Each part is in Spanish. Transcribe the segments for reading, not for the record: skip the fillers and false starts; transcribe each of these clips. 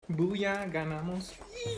Buya, ganamos.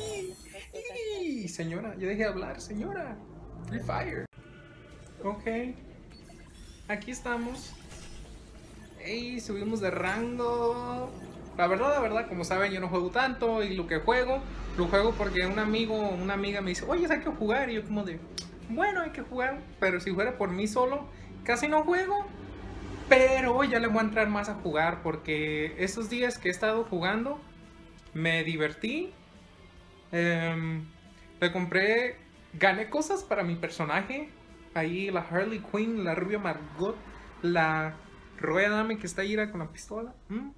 Señora, yo dejé de hablar, señora. Free Fire. Ok. Aquí estamos. Ey, subimos de rango. La verdad, como saben, yo no juego tanto. Y lo juego porque un amigo o una amiga me dice, oye, hay que jugar. Y yo como de, bueno, hay que jugar. Pero si fuera por mí solo, casi no juego. Pero ya le voy a entrar más a jugar porque estos días que he estado jugando, me divertí. em, Le compré, gané cosas para mi personaje. Ahí la Harley Quinn, la rubia Margot, la Rueda Dame que está ahí con la pistola.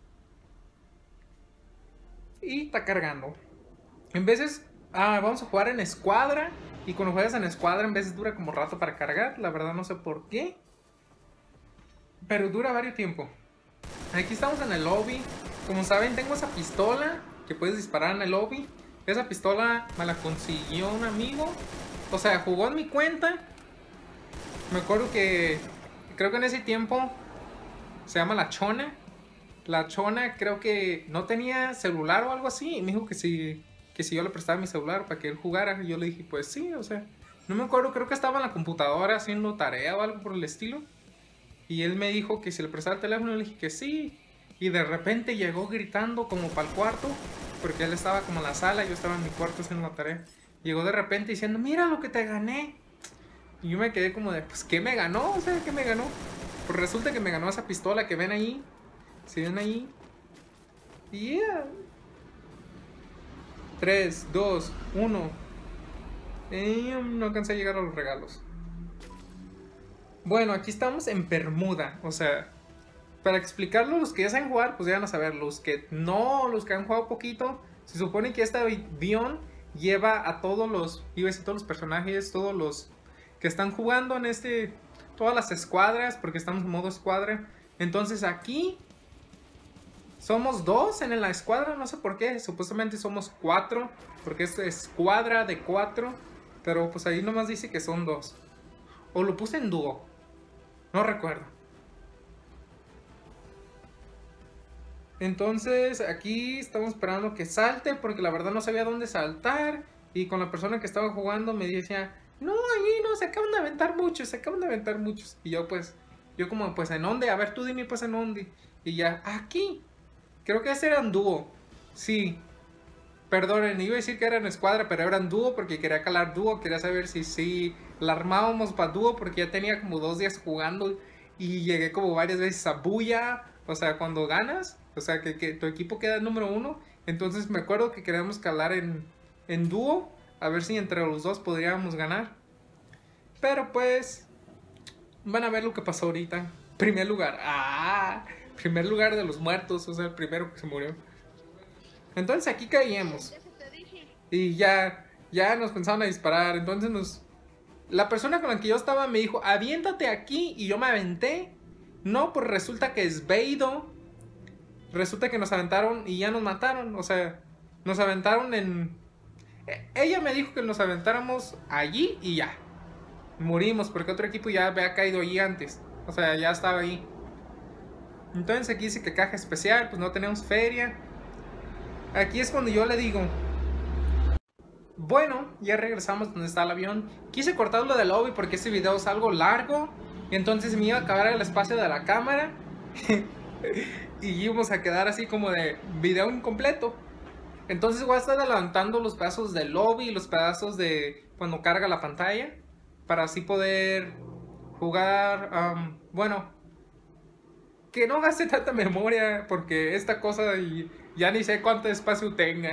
Y está cargando. En veces, vamos a jugar en escuadra. Y cuando juegas en escuadra, en veces dura como rato para cargar. La verdad no sé por qué. Pero dura varios tiempo. Aquí estamos en el lobby. Como saben, tengo esa pistola que puedes disparar en el lobby. Esa pistola me la consiguió un amigo. O sea, jugó en mi cuenta. Me acuerdo que creo que en ese tiempo se llama La Chona. La Chona creo que no tenía celular o algo así. Y me dijo que si yo le prestaba mi celular para que él jugara. Y yo le dije, pues sí, o sea, no me acuerdo, creo que estaba en la computadora haciendo tarea o algo por el estilo. Y él me dijo que si le prestaba el teléfono, le dije que sí. Y de repente llegó gritando como para el cuarto, porque él estaba como en la sala, yo estaba en mi cuarto haciendo la tarea. Llegó de repente diciendo, mira lo que te gané. Y yo me quedé como de, pues, ¿qué me ganó? O sea, ¿qué me ganó? Pues resulta que me ganó esa pistola que ven ahí. Si ven ahí. Y yeah. 3, 2, 1. No alcancé a llegar a los regalos. Bueno, aquí estamos en Bermuda. O sea, para explicarlo, los que ya saben jugar, pues ya van a saber. Los que no, los que han jugado poquito, se supone que este avión lleva a todos los, iba a decir todos los personajes, todos los que están jugando en todas las escuadras, porque estamos en modo escuadra. Entonces aquí somos dos en la escuadra, no sé por qué, supuestamente somos 4, porque es escuadra de 4, pero pues ahí nomás dice que son 2. O lo puse en dúo, no recuerdo. Entonces aquí estamos esperando que salte porque la verdad no sabía dónde saltar. Y con la persona que estaba jugando me decía, no, ahí no, se acaban de aventar muchos, se acaban de aventar muchos. Y yo pues, yo como pues en dónde, a ver tú dime pues en dónde. Y ya, aquí, creo que ese era un dúo. Sí, perdonen, iba a decir que era en escuadra, pero era en dúo porque quería calar dúo. Quería saber si la armábamos para dúo porque ya tenía como 2 días jugando. Y llegué como varias veces a bulla. O sea, cuando ganas, o sea, que tu equipo queda número 1. Entonces me acuerdo que queríamos calar en dúo. A ver si entre los dos podríamos ganar. Pero pues, van a ver lo que pasó ahorita. Primer lugar. Primer lugar de los muertos. O sea, el primero que se murió. Entonces aquí caíamos. Y ya nos pensaron a disparar. Entonces la persona con la que yo estaba me dijo, aviéntate aquí. Y yo me aventé. No, pues resulta que es Beido. Resulta que nos aventaron y ya nos mataron. O sea, nos aventaron en... Ella me dijo que nos aventáramos allí y ya. Morimos porque otro equipo ya había caído allí antes. O sea, ya estaba ahí. Entonces aquí dice que caja especial, pues no tenemos feria. Aquí es cuando yo le digo, bueno, ya regresamos donde está el avión. Quise cortarlo del lobby porque este video es algo largo. Y entonces me iba a acabar el espacio de la cámara. Y íbamos a quedar así como de video incompleto. Entonces voy a estar adelantando los pedazos del lobby y los pedazos de cuando carga la pantalla. Para así poder jugar, bueno, que no gaste tanta memoria. Porque esta cosa ya ni sé cuánto espacio tenga.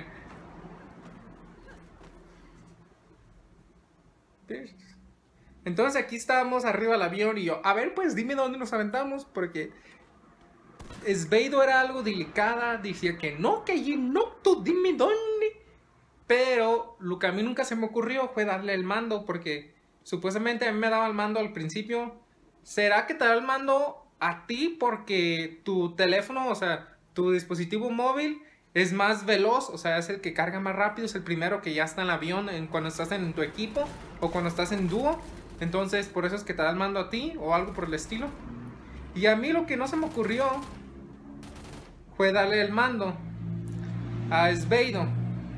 Entonces aquí estábamos arriba del avión y yo, a ver, pues dime dónde nos aventamos, porque Esbeido era algo delicada, decía que no, que allí no, tú dime dónde. Pero lo que a mí nunca se me ocurrió fue darle el mando, porque supuestamente a mí me daba el mando al principio. ¿Será que te da el mando a ti porque tu teléfono, o sea, tu dispositivo móvil es más veloz? O sea, es el que carga más rápido, es el primero que ya está en el avión cuando estás en tu equipo o cuando estás en dúo. Entonces, por eso es que te da el mando a ti o algo por el estilo. Y a mí lo que no se me ocurrió fue darle el mando. a Esbeido.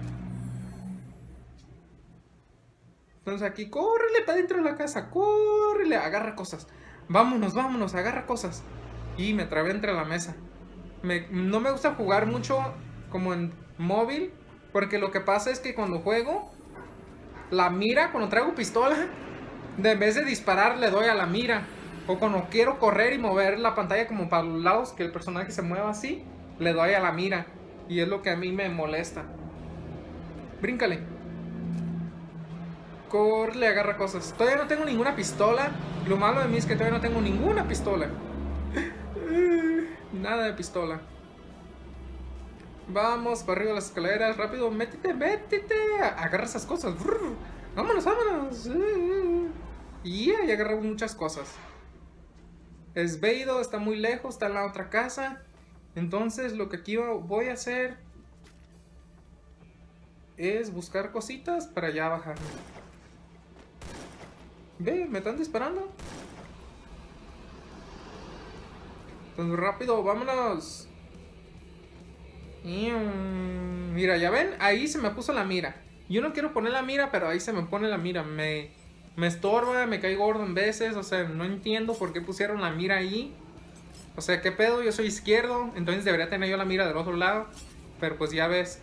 Entonces aquí, córrele para dentro de la casa, córrele, agarra cosas. Vámonos, vámonos, agarra cosas. Y me trabé entre la mesa. No me gusta jugar mucho como en móvil, porque lo que pasa es que cuando juego, la mira, cuando traigo pistola, en vez de disparar le doy a la mira. O cuando quiero correr y mover la pantalla como para los lados, que el personaje se mueva así, le doy a la mira. Y es lo que a mí me molesta. Bríncale. Corre, agarra cosas. Todavía no tengo ninguna pistola. Lo malo de mí es que todavía no tengo ninguna pistola. Nada de pistola. Vamos para arriba de las escaleras. Rápido, métete, métete. Agarra esas cosas. Vámonos, vámonos. Y ahí agarramos muchas cosas. Esbeido está muy lejos, está en la otra casa. Entonces lo que aquí voy a hacer es buscar cositas para ya bajar. Ve, me están disparando. Entonces rápido, vámonos. Mira, ya ven, ahí se me puso la mira. Yo no quiero poner la mira, pero ahí se me pone la mira. Me estorba, me cae gordo en veces. O sea, no entiendo por qué pusieron la mira ahí. O sea, ¿qué pedo? Yo soy izquierdo, entonces debería tener yo la mira del otro lado. Pero pues ya ves.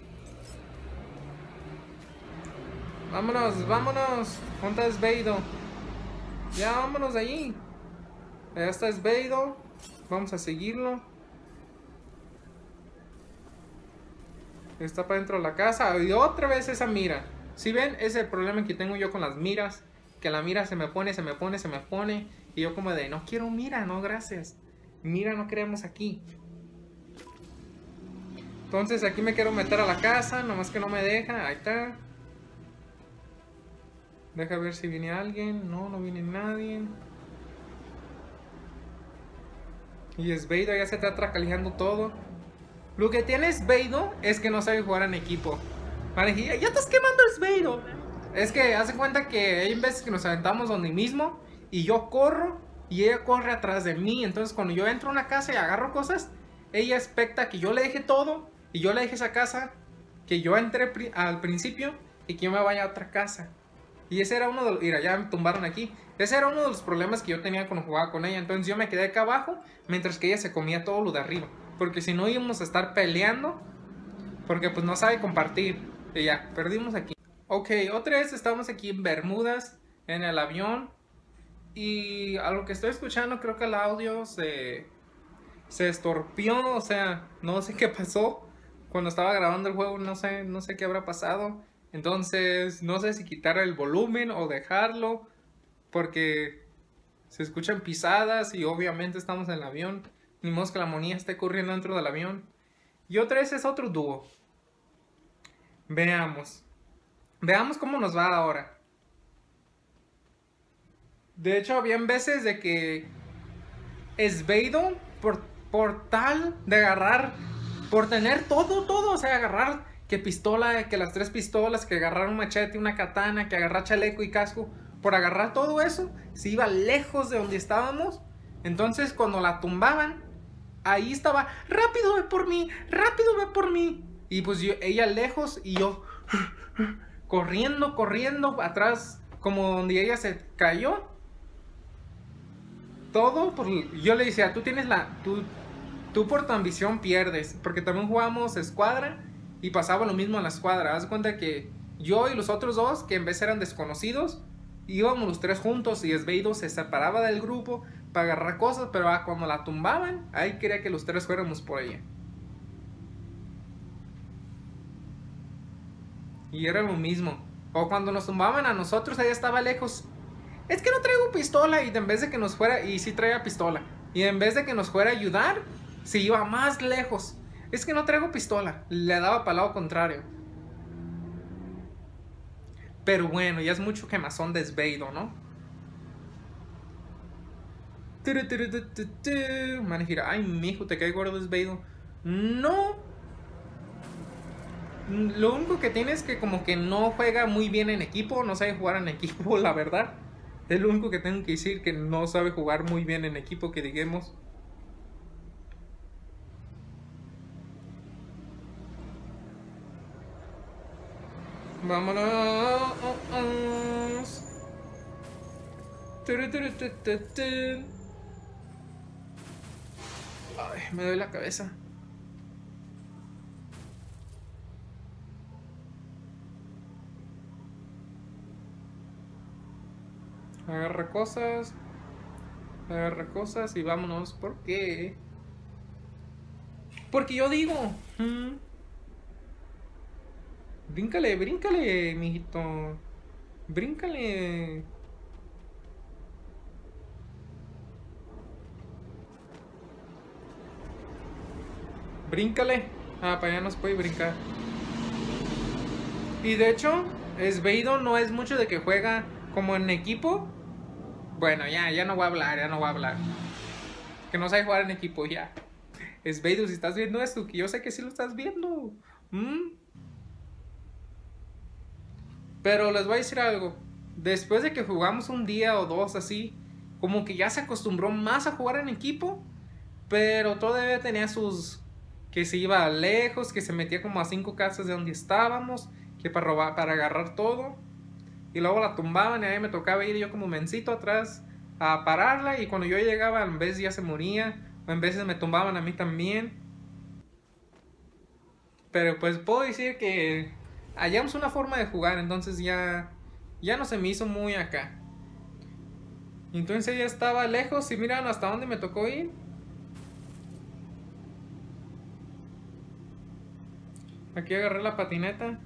Vámonos, vámonos. ¿Dónde está Esbeido? Ya, vámonos de allí. Allá está Esbeido. Vamos a seguirlo. Está para dentro de la casa. Y otra vez esa mira. Si ven, ese es el problema que tengo yo con las miras. Que la mira se me pone, se me pone, se me pone. Y yo como de, no quiero mira, no gracias. Mira, no queremos aquí. Entonces aquí me quiero meter a la casa. Nomás que no me deja. Ahí está. Deja ver si viene alguien. No, no viene nadie. Y Esbeido ya se está tracaleando todo. Lo que tiene Esbeido es que no sabe jugar en equipo. Vale, ya estás quemando a Esbeido. Es que hace cuenta que hay veces que nos aventamos donde mismo y yo corro y ella corre atrás de mí. Entonces cuando yo entro a una casa y agarro cosas, ella expecta que yo le deje todo y yo le deje esa casa, que yo entré al principio y que yo me vaya a otra casa. Y ese era uno de los... Mira, ya me tumbaron aquí. Ese era uno de los problemas que yo tenía cuando jugaba con ella. Entonces yo me quedé acá abajo mientras que ella se comía todo lo de arriba. Porque si no íbamos a estar peleando. Porque pues no sabe compartir. Y ya, perdimos aquí. Ok, otra vez estamos aquí en Bermudas. En el avión. Y a lo que estoy escuchando creo que el audio se estorpió. O sea, no sé qué pasó. Cuando estaba grabando el juego no sé qué habrá pasado. Entonces no sé si quitar el volumen o dejarlo. Porque se escuchan pisadas y obviamente estamos en el avión. Ni modo que la monía esté corriendo dentro del avión. Y otra vez es otro dúo. Veamos. Veamos cómo nos va ahora. De hecho, habían veces de que Esbeido, por tal de agarrar, por tener todo, o sea, agarrar que pistola, que las 3 pistolas, que agarrar un machete, una katana, que agarrar chaleco y casco, por agarrar todo eso, se iba lejos de donde estábamos. Entonces, cuando la tumbaban, ahí estaba, rápido ve por mí, rápido ve por mí. Y pues ella lejos y yo corriendo atrás, como donde ella se cayó. Todo, yo le decía, tú por tu ambición pierdes. Porque también jugamos escuadra y pasaba lo mismo en la escuadra. Haz de cuenta que yo y los otros dos, que en vez eran desconocidos, íbamos los 3 juntos y Esbeido se separaba del grupo para agarrar cosas, pero cuando la tumbaban, ahí quería que los 3 fuéramos por ella. Y era lo mismo. O cuando nos tumbaban a nosotros, ella estaba lejos. Es que no traigo pistola y en vez de que nos fuera, y sí traía pistola, y en vez de que nos fuera a ayudar, se iba más lejos. Es que no traigo pistola, le daba para el lado contrario. Pero bueno, ya es mucho quemazón de Esbeido, ¿no? Manejira, ay, mijo, te cae gordo Esbeido. No. Lo único que tiene es que como que no juega muy bien en equipo, no sabe jugar en equipo, la verdad. Es lo único que tengo que decir, que no sabe jugar muy bien en equipo, que digamos. Vámonos. Ay, me duele la cabeza. Agarra cosas. Agarra cosas y vámonos. ¿Por qué? Porque yo digo. Bríncale, bríncale, mijito. Bríncale. Bríncale. Ah, para allá no se puede brincar. Y de hecho, Esbeido no es mucho de que juega como en equipo. Bueno, ya no voy a hablar, ya no voy a hablar. Que no sabe jugar en equipo, ya. Esbeido, si estás viendo esto, que yo sé que sí lo estás viendo. Pero les voy a decir algo. Después de que jugamos un día o dos así, como que ya se acostumbró más a jugar en equipo. Pero todavía tenía sus... que se iba lejos, que se metía como a 5 casas de donde estábamos, que para robar, para agarrar todo. Y luego la tumbaban y a mí me tocaba ir yo como mencito atrás a pararla. Y cuando yo llegaba, en vez ya se moría, o en veces me tumbaban a mí también. Pero pues puedo decir que hallamos una forma de jugar, entonces ya no se me hizo muy acá. Entonces ya estaba lejos y miran hasta dónde me tocó ir. Aquí agarré la patineta.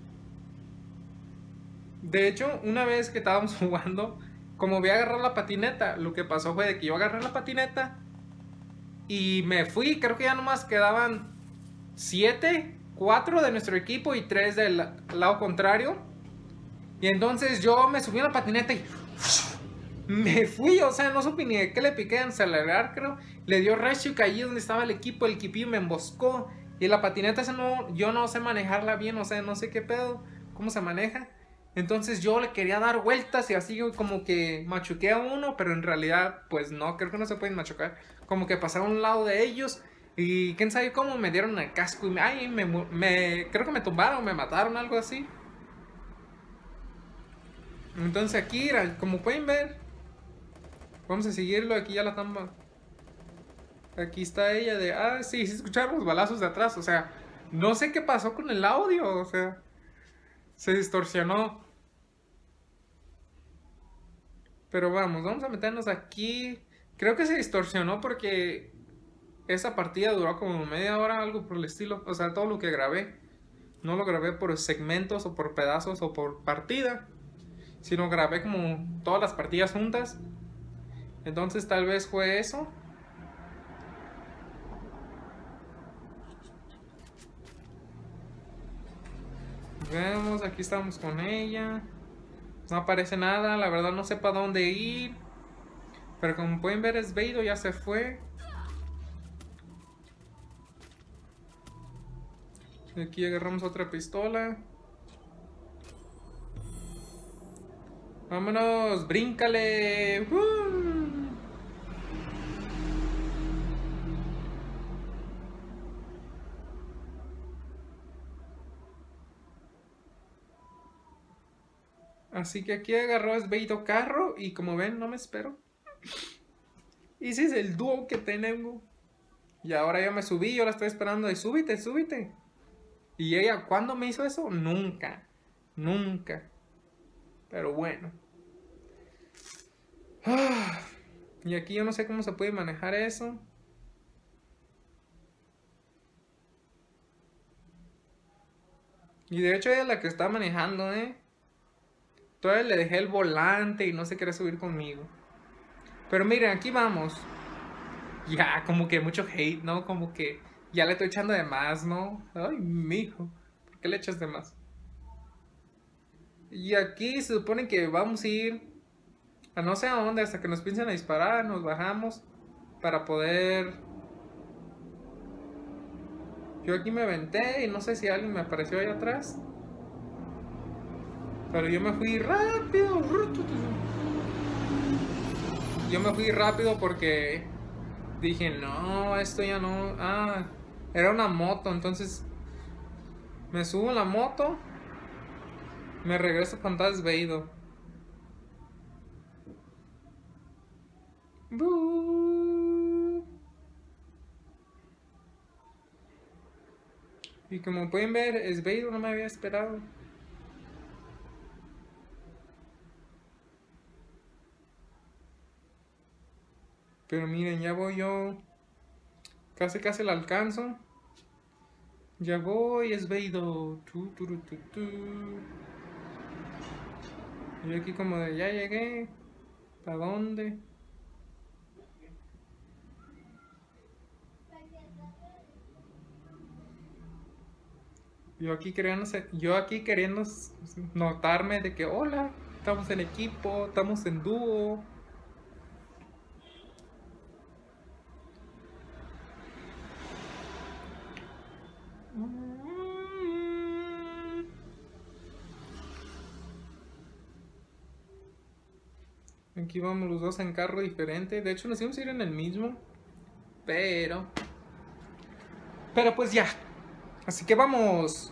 De hecho, una vez que estábamos jugando, como voy a agarrar la patineta, lo que pasó fue de que yo agarré la patineta y me fui. Creo que ya nomás quedaban 4 de nuestro equipo y 3 del lado contrario. Y entonces yo me subí a la patineta y me fui, o sea, no supe ni de qué le piqué en acelerar, creo. Le dio recio y caí donde estaba el equipillo me emboscó. Y la patineta esa no, yo no sé manejarla bien, o sea, no sé qué pedo, cómo se maneja. Entonces yo le quería dar vueltas y así como que machuqué a uno, pero en realidad pues no, creo que no se pueden machucar. Como que pasé a un lado de ellos y quién sabe cómo me dieron el casco y creo que me tumbaron, me mataron, algo así. Entonces aquí, como pueden ver, vamos a seguirlo, aquí ya la tamba. Aquí está ella de... Ah, sí, sí escucharon los balazos de atrás, o sea, no sé qué pasó con el audio, o sea, se distorsionó. Pero vamos a meternos aquí. Creo que se distorsionó porque esa partida duró como media hora, algo por el estilo. O sea, todo lo que grabé. No lo grabé por segmentos o por pedazos o por partida, sino grabé como todas las partidas juntas. Entonces tal vez fue eso. Vemos, aquí estamos con ella. No aparece nada, la verdad no sé para dónde ir. Pero como pueden ver, Esbeido ya se fue. Aquí agarramos otra pistola. Vámonos, bríncale. Así que aquí agarró Esbeido carro y como ven no me espero. Y ese es el dúo que tenemos. Y ahora ya me subí, yo la estoy esperando de súbite, súbite. Y ella, ¿cuándo me hizo eso? Nunca. Nunca. Pero bueno. Y aquí yo no sé cómo se puede manejar eso. Y de hecho ella es la que está manejando, Todavía le dejé el volante y no se quiere subir conmigo. Pero miren, aquí vamos. Ya, como que mucho hate, ¿no? Como que ya le estoy echando de más, ¿no? Ay, mijo, ¿por qué le echas de más? Y aquí se supone que vamos a ir a no sé a dónde hasta que nos piensen a disparar, nos bajamos para poder... Yo aquí me aventé y no sé si alguien me apareció ahí atrás. Pero yo me fui rápido. Yo me fui rápido porque dije, no, esto ya no... Ah, era una moto, entonces me subo en la moto Me regreso con Darth Vader. ¡Bú! Y como pueden ver, es Vader, no me había esperado. Pero miren, ya voy yo. Casi casi la alcanzo. Ya voy, es Vader. Y aquí como de ya llegué. ¿Para dónde? Yo aquí queriendo notarme de que hola, estamos en equipo, estamos en dúo. Aquí vamos los dos en carro diferente. De hecho nos íbamos a ir en el mismo. Pero pues ya. Así que vamos.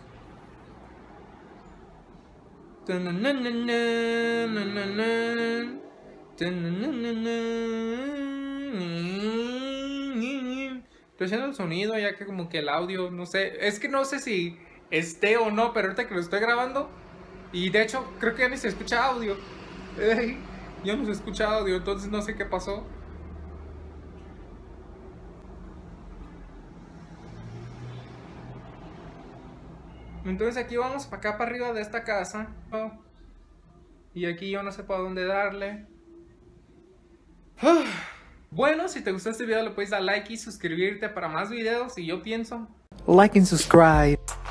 Estoy haciendo el sonido ya que como que el audio, no sé. Es que no sé si esté o no, pero ahorita que lo estoy grabando. Y de hecho creo que ya ni se escucha audio. Ya no se escucha audio, entonces no sé qué pasó. Entonces aquí vamos para acá, para arriba de esta casa. Y aquí yo no sé para dónde darle. Bueno, si te gustó este video le puedes dar like y suscribirte para más videos. Y yo pienso... Like and subscribe.